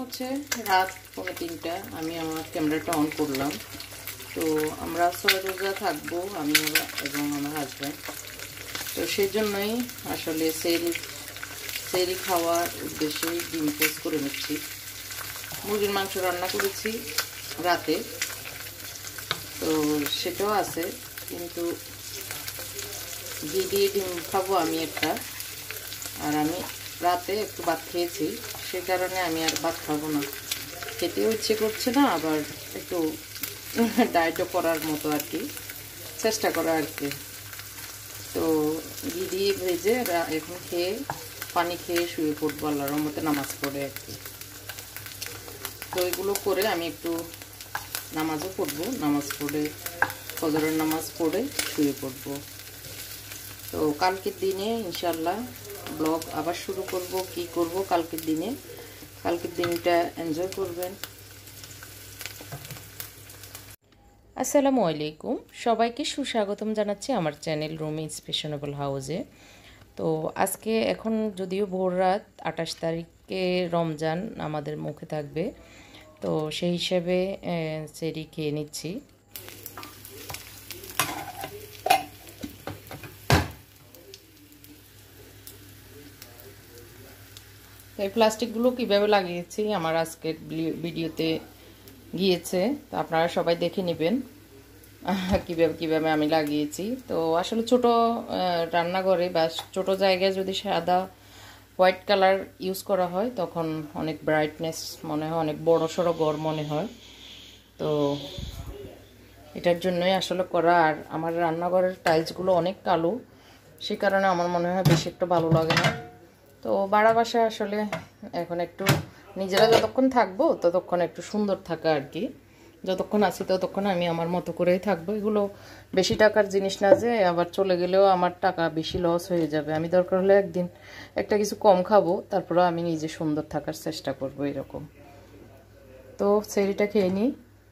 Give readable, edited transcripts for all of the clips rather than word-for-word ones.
হচ্ছে রাত 2:45 আমি আমার ক্যামেরাটা অন করলাম। তো আমরা 6 রোজা থাকবো, আমি এবং আমার হাজব্যান্ড। তো সেই জন্যই আসলে সেহরি খাওয়ার উদ্দেশ্যে ডিম পোস্ট করে নিচ্ছি। মুরগির মাংস রান্না করেছি রাতে, তো সেটাও আছে, কিন্তু ঘি দিয়ে ডিম খাবো আমি একটা। আর আমি রাতে একটু ভাত খেয়েছি, সে কারণে আমি আর ভাত খাবো না, খেতেও ইচ্ছে করছে না, আবার একটু ডায়েটও করার মতো আর কি, চেষ্টা করা আর কি। তো ঘি দিয়ে ভেজে এখন খেয়ে পানি খেয়ে শুয়ে পড়বো আল্লাহর রহমতে, নামাজ পড়ে আর কি। তো এগুলো করে আমি একটু নামাজও পড়বো, নামাজ পড়ে ফজরের নামাজ পড়ে শুয়ে পড়বো। তো কালকের দিনে ইনশাল্লাহ ব্লগ আবার শুরু করব, কি করব কালকের দিনে। কালকের দিনটা এনজয় করবেন। আসসালামু আলাইকুম, সবাইকে সুস্বাগতম জানাচ্ছি আমার চ্যানেল রুমি ইন্সপিরেশনেবল হাউসে। তো আজকে এখন যদিও ভোর রাত, 28 তারিখে রমজান আমাদের মুখে থাকবে, তো সেই হিসেবে সেহরি খেয়ে নিচ্ছি। তো এই প্লাস্টিকগুলো কীভাবে লাগিয়েছি আমার আজকের ভিডিওতে গিয়েছে, তো আপনারা সবাই দেখে নেবেন কিভাবে আমি লাগিয়েছি। তো আসলে ছোট রান্নাঘরে বা ছোট জায়গায় যদি সাদা হোয়াইট কালার ইউজ করা হয় তখন অনেক ব্রাইটনেস মনে হয়, অনেক বড় সড়ো ঘর মনে হয়। তো এটার জন্যই আসলে করা। আর আমার রান্নাঘরের টাইলসগুলো অনেক কালো, সে কারণে আমার মনে হয় বেশি একটু ভালো লাগে না। তো ভাড়া বাসায় আসলে এখন একটু নিজেরা যতক্ষণ থাকবো ততক্ষণ একটু সুন্দর থাকা আর কি, যতক্ষণ আছি ততক্ষণ আমি আমার মতো করেই থাকবো। এগুলো বেশি টাকার জিনিস না যে আবার চলে গেলেও আমার টাকা বেশি লস হয়ে যাবে। আমি দরকার হলে একদিন একটা কিছু কম খাবো, তারপরে আমি নিজে সুন্দর থাকার চেষ্টা করবো এরকম। তো সেহরিটা খেয়ে নিই।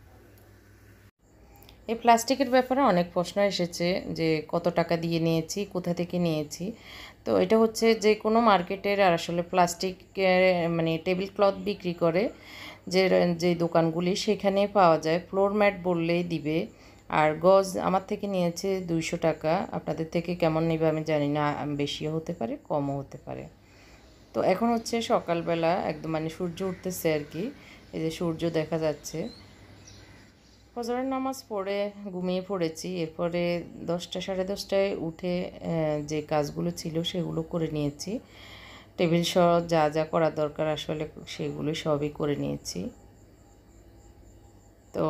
এই প্লাস্টিকের ব্যাপারে অনেক প্রশ্ন এসেছে যে কত টাকা দিয়ে নিয়েছি, কোথা থেকে নিয়েছি। তো এটা হচ্ছে যে কোনো মার্কেটের আর আসলে প্লাস্টিকের মানে টেবিল ক্লথ বিক্রি করে যে দোকানগুলি, সেখানে পাওয়া যায়। ফ্লোর ম্যাট বললেই দিবে। আর গজ আমার থেকে নিয়েছে 200 টাকা, আপনাদের থেকে কেমন নেবে আমি জানি না, বেশিও হতে পারে কমও হতে পারে। তো এখন হচ্ছে সকালবেলা একদম মানে সূর্য উঠতেছে আর কি, এই যে সূর্য দেখা যাচ্ছে। ফজরের নামাজ পড়ে ঘুমিয়ে পড়েছি, এরপরে 10টা সাড়ে 10টায় উঠে যে কাজগুলো ছিল সেগুলো করে নিয়েছি। টেবিল সহ যা যা করা দরকার আসলে সেগুলো সবই করে নিয়েছি। তো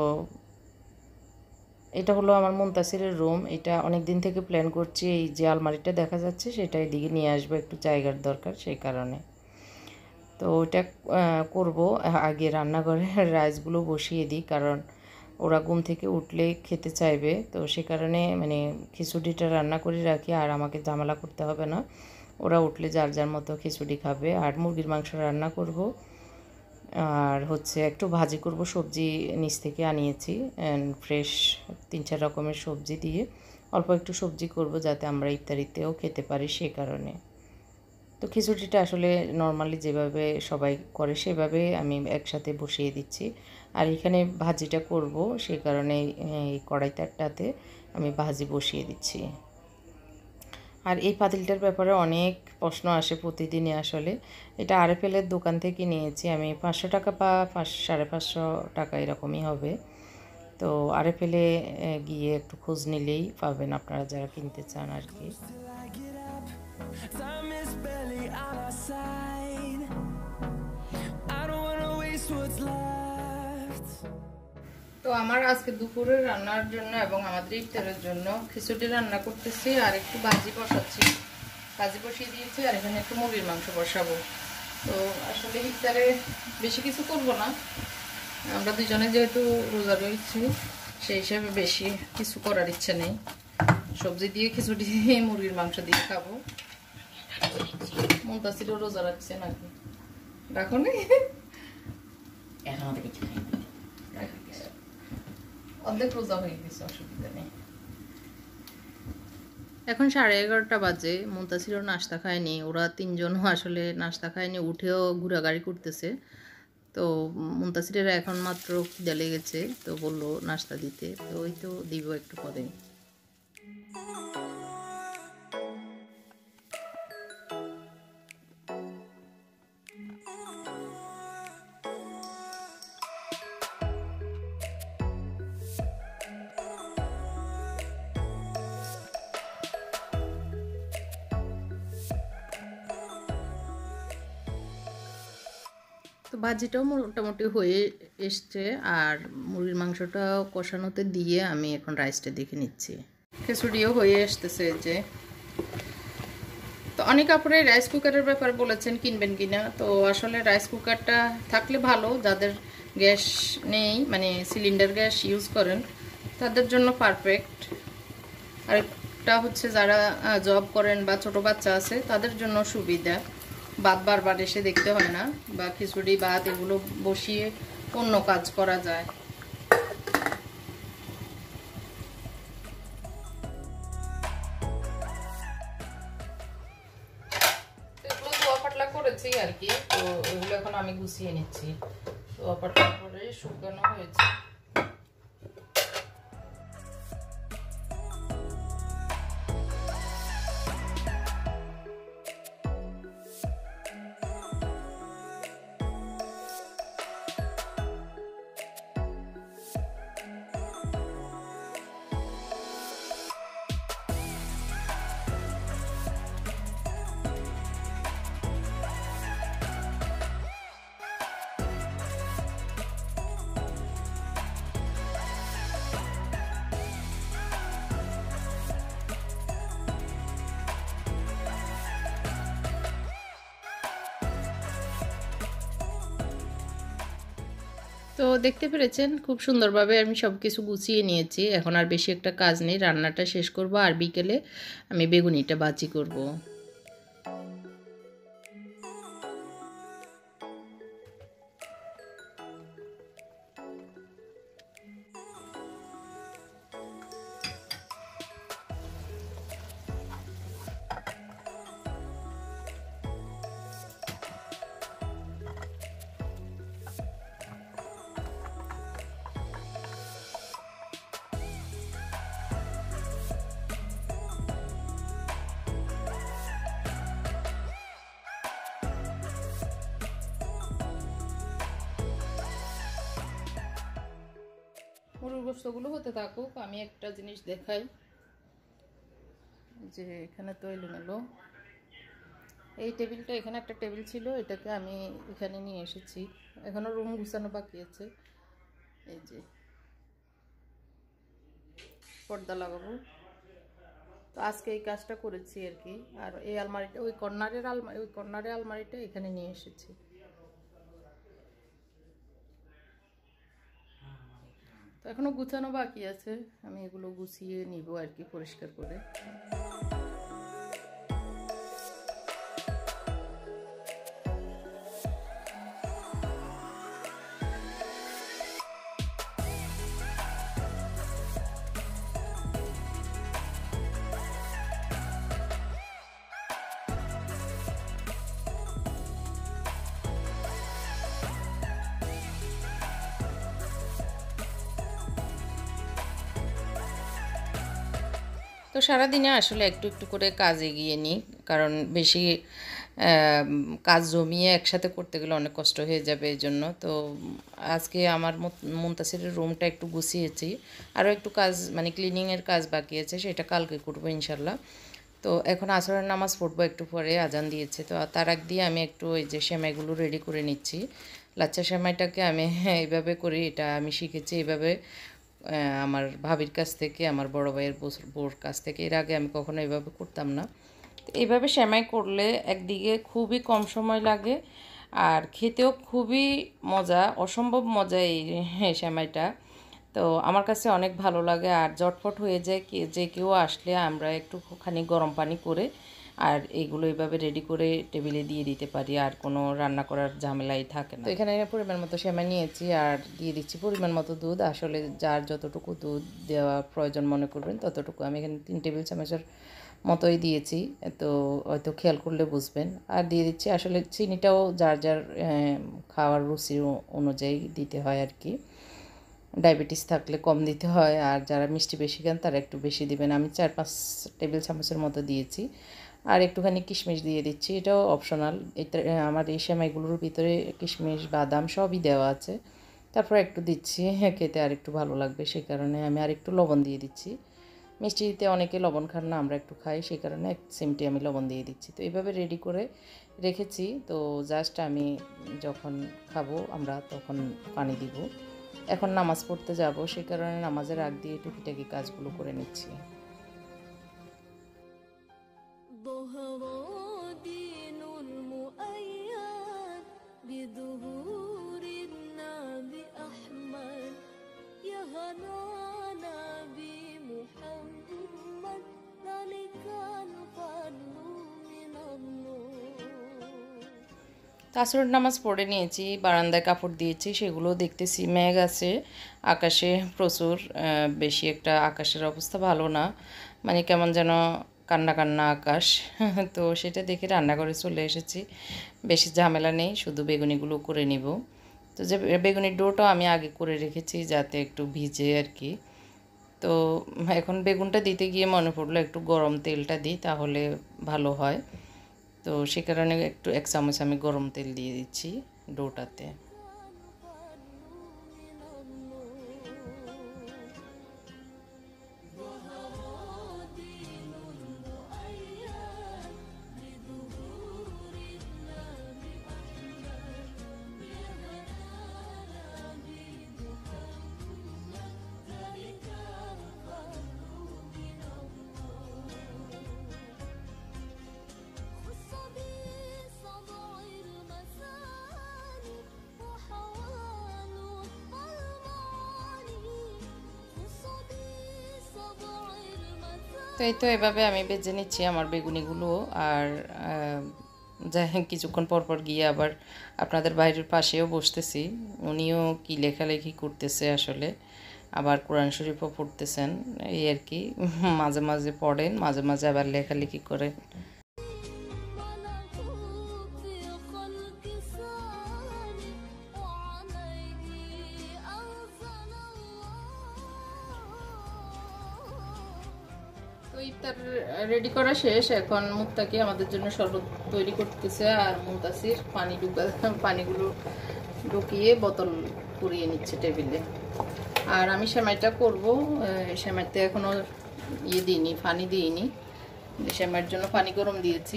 এটা হলো আমার মুনতাসিরের রুম। এটা অনেক দিন থেকে প্ল্যান করছি, এই যে আলমারিটা দেখা যাচ্ছে সেটা এদিকে নিয়ে আসবো, একটু জায়গার দরকার সেই কারণে। তো ওটা করব। আগে রান্নাঘরে রাইসগুলো বসিয়ে দিই, কারণ ওরা ঘুম থেকে উঠলে খেতে চাইবে। তো সে কারণে মানে খিচুড়িটা রান্না করে রাখি, আর আমাকে ঝামেলা করতে হবে না। ওরা উঠলে যার যার মতো খিচুড়ি খাবে। আর মুরগির মাংস রান্না করব, আর হচ্ছে একটু ভাজি করব। সবজি নিচ থেকে আনিয়েছি ফ্রেশ 3-4 রকমের সবজি দিয়ে অল্প একটু সবজি করব, যাতে আমরা ইফতারিতেও খেতে পারি সে কারণে। তো খিচুড়িটা আসলে নর্মালি যেভাবে সবাই করে সেভাবে আমি একসাথে বসিয়ে দিচ্ছি। আর এখানে ভাজিটা করব, সেই কারণে এই কড়াইটাতে আমি ভাজি বসিয়ে দিচ্ছি। আর এই পাতিলটার ব্যাপারে অনেক প্রশ্ন আসে প্রতিদিনই। আসলে এটা আরএফএলের দোকান থেকে নিয়েছি আমি, 500 টাকা বা 500-550 টাকা এরকমই হবে। তো আরএফএলে গিয়ে একটু খোঁজ নিলেই পাবেন আপনারা যারা কিনতে চান আর কি। Time is barely on our side. I don't wanna waste what's left. তো আমার আজকে দুপুরের রান্নার জন্য এবং আমাদের ইফতারের জন্য খিচুড়ি রান্না করতেছি, আর একটু ভাজি বসাচ্ছি। ভাজি বসিয়ে দিয়েছি, আর এখানে একটু মুরগির মাংস বসাবো। তো আসলে ইফতারে বেশি কিছু করব না, আমরা দুজনে যেহেতু রোজা রয়েছি সেই হিসাবে বেশি কিছু করার ইচ্ছে নেই। সবজি দিয়ে খিচুড়ি দিয়ে মুরগির মাংস দিয়ে খাবো। মুনতাসিরও রোজা রাখছে নাকি? রাখো নি? অর্ধেক রোজা হয়ে গেছে, অসুবিধা নেই। এখন 11:30 বাজে, মুনতাসিরও নাস্তা খায়নি, ওরা তিনজনও আসলে নাস্তা খায়নি, উঠেও ঘোরাঘুরি করতেছে। তো মুনতাসিরের এখন মাত্র খিদে লেগেছে, তো বললো নাস্তা দিতে, তো ওই তো দিব একটু পরে। তো ভাজিটাও মোটামুটি হয়ে এসছে, আর মুরগির মাংসটাও কষানোতে দিয়ে আমি এখন রাইসটা দেখে নিচ্ছি। খিচুড়িও হয়ে আসতেছে যে। তো অনেক আপুরে রাইস কুকারের ব্যাপারে বলেছেন কিনবেন কিনা, তো আসলে রাইস কুকারটা থাকলে ভালো, যাদের গ্যাস নেই মানে সিলিন্ডার গ্যাস ইউজ করেন তাদের জন্য পারফেক্ট। আরেকটা হচ্ছে যারা জব করেন বা ছোট বাচ্চা আছে তাদের জন্য সুবিধা, ভাত বারবার এসে দেখতে হয় না, বা খিচুড়ি ভাত এগুলো বসিয়ে অন্য কাজ করা যায়। এগুলো ধোয়া পাতলা করেছি আর কি, তো এগুলো এখন আমি গুছিয়ে নিচ্ছি। ধোয়া পাতলা করে শুকানো হয়েছে। তো দেখতে পেরেছেন খুব সুন্দরভাবে আমি সব কিছু গুছিয়ে নিয়েছি। এখন আর বেশি একটা কাজ নেই, রান্নাটা শেষ করব আর বিকেলে আমি বেগুনিটা ভাজি করব। মুরগির গোশতগুলো হতে থাকুক, আমি একটা জিনিস দেখাই। যে এখানে তো এলোমেলো এই টেবিলটা, এখানে একটা টেবিল ছিল, এটাকে আমি এখানে নিয়ে এসেছি। এখনো রুম গুছানো বাকি আছে। এই যে পর্দা লাগাবো, তো আজকে এই কাজটা করেছি আর কি। আর এই আলমারিটা ওই কর্নারের আলমারিটা এখানে নিয়ে এসেছি। তো এখনো গুছানো বাকি আছে, আমি এগুলো গুছিয়ে নিব আর কি পরিষ্কার করে। তো সারাদিনে আসলে একটু একটু করে কাজ এগিয়ে নিই, কারণ বেশি কাজ জমিয়ে একসাথে করতে গেলে অনেক কষ্ট হয়ে যাবে এই জন্য। তো আজকে আমার মুনতাসিরের রুমটা একটু গুছিয়েছি, আরও একটু কাজ মানে ক্লিনিংয়ের কাজ বাকি আছে, সেটা কালকে করবো ইনশাল্লাহ। তো এখন আসরের নামাজ পড়বো একটু পরে, আজান দিয়েছে, তো তার আগ দিয়ে আমি একটু এই যে সেমাইগুলো রেডি করে নিচ্ছি। লাচ্চা সেমাইটাকে আমি এইভাবে করি, এটা আমি শিখেছি এইভাবে আমার ভাবির কাছ থেকে, আমার বড় ভাইয়ের বোর কাছ থেকে। এর আগে আমি কখনো এভাবে করতাম না। এইভাবে সেমাই করলে একদিকে খুবই কম সময় লাগে, আর খেতেও খুবই মজা, অসম্ভব মজা এই সেমাইটা। তো আমার কাছে অনেক ভালো লাগে, আর জটফট হয়ে যায়। যে কেউ আসলে আমরা একটুখানি গরম পানি করে আর এইগুলো এইভাবে রেডি করে টেবিলে দিয়ে দিতে পারি, আর কোনো রান্না করার ঝামেলাই থাকে না। তো এখানে পরিমাণ মতো সেমাই নিয়েছি আর দিয়ে দিচ্ছি পরিমাণ মতো দুধ। আসলে যার যতটুকু দুধ দেওয়া প্রয়োজন মনে করবেন ততটুকু, আমি এখানে 3 টেবিল চামচের মতোই দিয়েছি, তো হয়তো খেয়াল করলে বুঝবেন। আর দিয়ে দিচ্ছি আসলে চিনিটাও যার যার খাওয়ার রুচি অনুযায়ী দিতে হয় আর কি। ডায়াবেটিস থাকলে কম দিতে হয়, আর যারা মিষ্টি বেশি খান তারা একটু বেশি দিবেন। আমি 4-5 টেবিল চামচের মতো দিয়েছি। আর একটুখানি কিশমিশ দিয়ে দিচ্ছি, এটাও অপশনাল। এটা আমার এই সেমাইগুলোর ভিতরে কিশমিশ বাদাম সবই দেওয়া আছে। তারপর একটু দিচ্ছি, খেতে আর একটু ভালো লাগবে সেই কারণে আমি আর একটু লবণ দিয়ে দিচ্ছি। মিষ্টিতে অনেকে লবণ খান না, আমরা একটু খাই, সেই কারণে 1 চিমটি আমি লবণ দিয়ে দিচ্ছি। তো এইভাবে রেডি করে রেখেছি। তো জাস্ট আমি যখন খাবো আমরা তখন পানি দিব। এখন নামাজ পড়তে যাব, সেই কারণে নামাজের আগ দিয়ে টুকিটাকি কাজগুলো করে নিচ্ছি। তাসরের নামাজ পড়ে নিয়েছি, বারান্দায় কাপড় দিয়েছি, সেগুলো দেখতেছি মেঘ আছে আকাশে প্রচুর, বেশি একটা আকাশের অবস্থা ভালো না, মানে কেমন যেন কান্না কান্না আকাশ। তো সেটা দেখে রান্নাঘরে চলে এসেছি। বেশি ঝামেলা নেই, শুধু বেগুনিগুলো করে নিব। তো যে বেগুনির ডোটাও আমি আগে করে রেখেছি যাতে একটু ভিজে আর কি। তো এখন বেগুনটা দিতে গিয়ে মনে পড়লো একটু গরম তেলটা দিই, তাহলে ভালো হয়। তো সে কারণে একটু 1 চামচ আমি গরম তেল দিয়ে দিচ্ছি ডোটাতে। তো এই তো এভাবে আমি ভেজে নিচ্ছি আমার বেগুনিগুলো। আর যাই কিছুক্ষণ পর পর গিয়ে আবার আপনাদের বাইরের পাশেও বসতেছি, উনিও কি লেখালেখি করতেছে আসলে, আবার কোরআন শরীফও পড়তেছেন এই আর কি। মাঝে মাঝে পড়েন, মাঝে মাঝে আবার লেখালেখি করেন। তো ইফতার রেডি করা শেষ, এখন মুক্তাকি আমাদের জন্য শরবত তৈরি করতেছে, আর মুনতাসির পানিগুলো ঢুকিয়ে বোতল পুরিয়ে নিচ্ছে টেবিলে। আর আমি সেমাইটা করব, সেমাইতে এখনো দিইনি, পানি দিইনি, সেমাইয়ের জন্য পানি গরম দিয়েছি।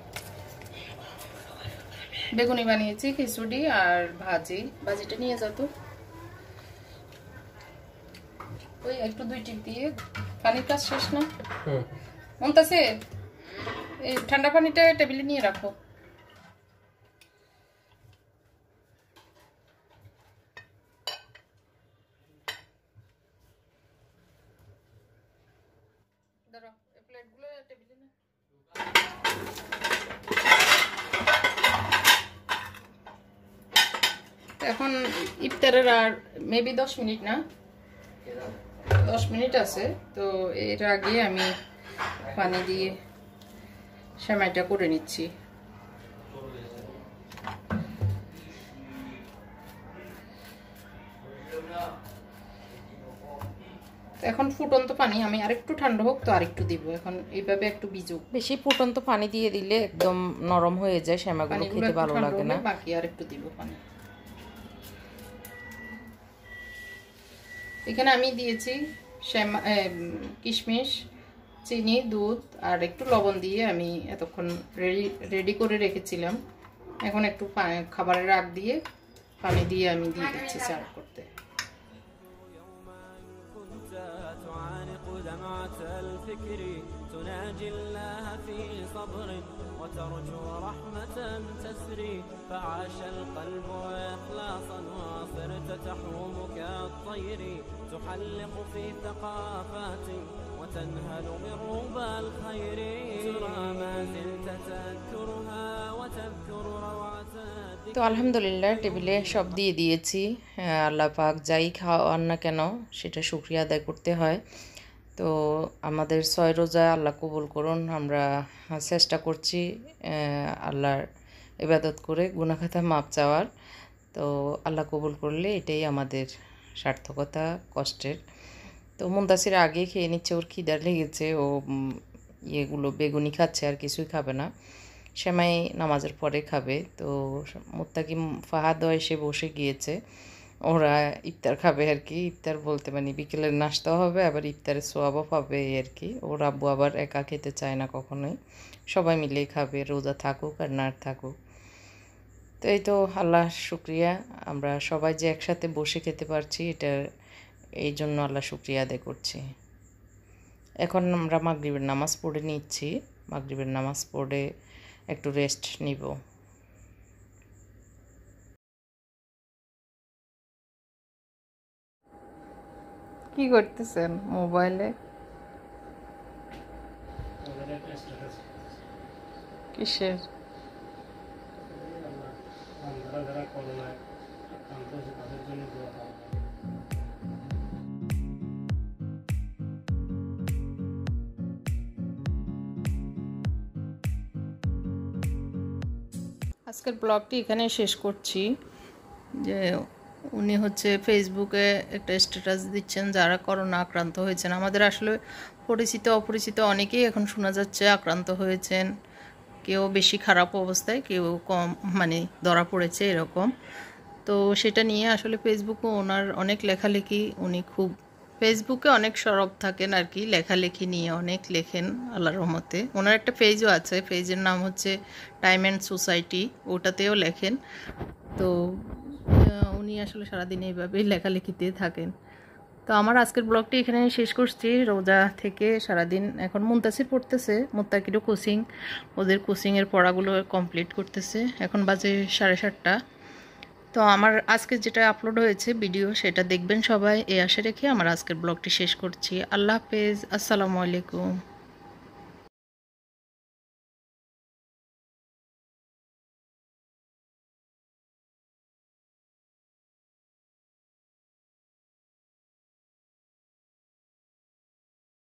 বেগুনি বানিয়েছি, খিচুড়ি আর ভাজিটা নিয়ে যেত ওই একটু 2 টিপ দিয়ে। পানির কাজ শেষ না মনতাছে, এই ঠান্ডা পানিটা টেবিলে নিয়ে রাখো। ধরো এই প্লেটগুলো টেবিলে না। এখন ইফতারের আর মেবি 10 মিনিট না, 10 মিনিট আছে। তো এর আগে আমি পানি দিয়ে সেমাইটা করে নিচ্ছি। এখন ফুটন্ত পানি, আমি আরেকটু ঠান্ডা হোক তো আরেকটু দিব। এখন এইভাবে একটু ভিজুক, বেশি ফুটন্ত পানি দিয়ে দিলে একদম নরম হয়ে যায়, সেমাইগুলো খেতে ভালো লাগে না। বাকি আরেকটু দিব পানি। এখানে আমি দিয়েছি কিশমিশ, চিনি, দুধ আর একটু লবণ দিয়ে আমি এতক্ষণ রেডি করে রেখেছিলাম। এখন একটু খাবারের আগ দিয়ে পানি দিয়ে আমি দিয়ে দিচ্ছি সার্ভ করতে। تناجي الله في صبر وترجو رحمة تسري فعاش القلب إخلاصا وصرت تحوم كالطير تحلق في ثقافات وتنهل من ربى الخير ترى ما زلت تذكرها وتذكر روعة। তো আলহামদুলিল্লাহ টেবিলে সব দিয়ে দিয়েছি। আল্লাহ পাক যাই খাওয়ান না কেন সেটা শুকরিয়া আদায় করতে হয়। তো আমাদের 6 রোজা আল্লাহ কবুল করুন। আমরা চেষ্টা করছি আল্লাহর ইবাদত করে গুনাহ খাতা মাপ চাওয়ার। তো আল্লাহ কবুল করলে এটাই আমাদের সার্থকতা কষ্টের। তো মুনতাসির আগে খেয়ে নিচ্ছে, ওর খিদার লেগেছে, ও ইয়েগুলো বেগুনি খাচ্ছে, আর কিছুই খাবে না। সেমাই নামাজের পরে খাবে। তো মুত্তাকিম ফাহাদও এসে বসে গিয়েছে, ওরা ইফতার খাবে আর কি। ইফতার বলতে মানে বিকেলের নাস্তাও হবে, আবার ইফতারের সোয়াবও পাবে এই আর কি। ওর আব্বু আবার একা খেতে চায় না কখনোই, সবাই মিলেই খাবে, রোজা থাকুক আর না থাকুক। তো এই তো আল্লাহ শুক্রিয়া, আমরা সবাই যে একসাথে বসে খেতে পারছি, এটার এই জন্য আল্লাহ শুক্রিয়া আদায় করছি। এখন আমরা মাগরিবের নামাজ পড়ে নিচ্ছি, মাগরিবের নামাজ পড়ে একটু রেস্ট নিব। কি করতেছেন মোবাইলে? কিসের? আজকের ব্লগটি এখানে শেষ করছি। যে উনি হচ্ছে ফেসবুকে একটা স্ট্যাটাস দিচ্ছেন যারা করোনা আক্রান্ত হয়েছেন। আমাদের আসলে পরিচিত অপরিচিত অনেকেই এখন শোনা যাচ্ছে আক্রান্ত হয়েছেন, কেউ বেশি খারাপ অবস্থায়, কেউ কম মানে ধরা পড়েছে এরকম। তো সেটা নিয়ে আসলে ফেসবুকে ওনার অনেক লেখালেখি, উনি খুব ফেসবুকে অনেক সরব থাকেন আর কি, লেখালেখি নিয়ে অনেক লেখেন আল্লাহর রহমতে। ওনার একটা পেজও আছে, পেজের নাম হচ্ছে টাইম অ্যান্ড সোসাইটি, ওটাতেও লেখেন। তো উনি আসলে সারাদিন এইভাবেই লেখালেখিতে থাকেন। তো আমার আজকের ব্লগটি এখানে শেষ করছি। রোজা থেকে সারাদিন এখন মুনতাসির পড়তেছে, মুত্তাকিরও কোচিং, ওদের কোচিংয়ের পড়াগুলো কমপ্লিট করতেছে। এখন বাজে 7:30। তো আমার আজকে যেটা আপলোড হয়েছে ভিডিও, সেটা দেখবেন সবাই, এই আশা রেখে আমার আজকের ব্লগটি শেষ করছি। আল্লাহ হাফেজ, আসসালামু আলাইকুম।